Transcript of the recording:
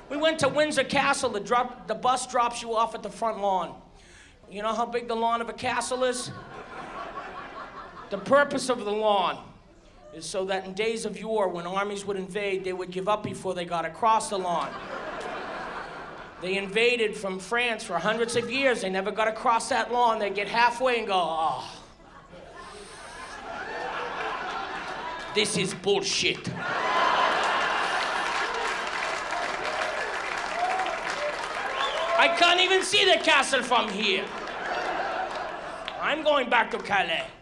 We went to Windsor Castle. The bus drops you off at the front lawn. You know how big the lawn of a castle is? The purpose of the lawn is so that in days of yore, when armies would invade, they would give up before they got across the lawn. They invaded from France for hundreds of years. They never got across that lawn. They'd get halfway and go, oh. This is bullshit. I can't even see the castle from here. I'm going back to Calais.